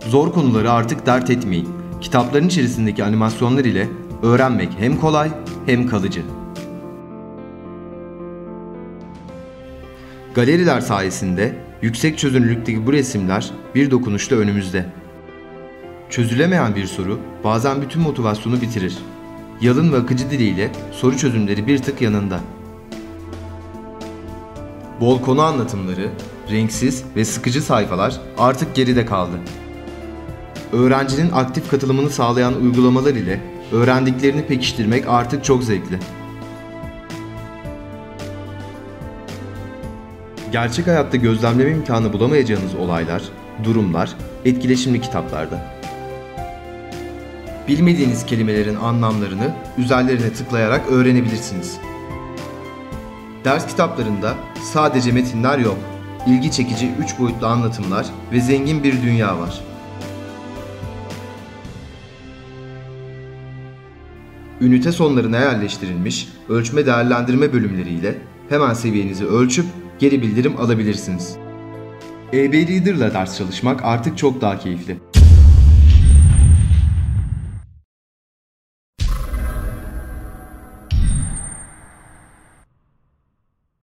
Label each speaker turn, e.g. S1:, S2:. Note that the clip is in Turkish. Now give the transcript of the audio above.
S1: Zor konuları artık dert etmeyin. Kitapların içerisindeki animasyonlar ile öğrenmek hem kolay hem kalıcı. Galeriler sayesinde yüksek çözünürlükteki bu resimler bir dokunuşta önümüzde. Çözülemeyen bir soru bazen bütün motivasyonu bitirir. Yalın ve akıcı diliyle soru çözümleri bir tık yanında. Bol konu anlatımları, renksiz ve sıkıcı sayfalar artık geride kaldı. Öğrencinin aktif katılımını sağlayan uygulamalar ile öğrendiklerini pekiştirmek artık çok zevkli. Gerçek hayatta gözlemleme imkanı bulamayacağınız olaylar, durumlar, etkileşimli kitaplarda. Bilmediğiniz kelimelerin anlamlarını üzerlerine tıklayarak öğrenebilirsiniz. Ders kitaplarında sadece metinler yok, ilgi çekici 3 boyutlu anlatımlar ve zengin bir dünya var. Ünite sonlarına yerleştirilmiş ölçme değerlendirme bölümleriyle hemen seviyenizi ölçüp geri bildirim alabilirsiniz. EB Reader'la ders çalışmak artık çok daha keyifli.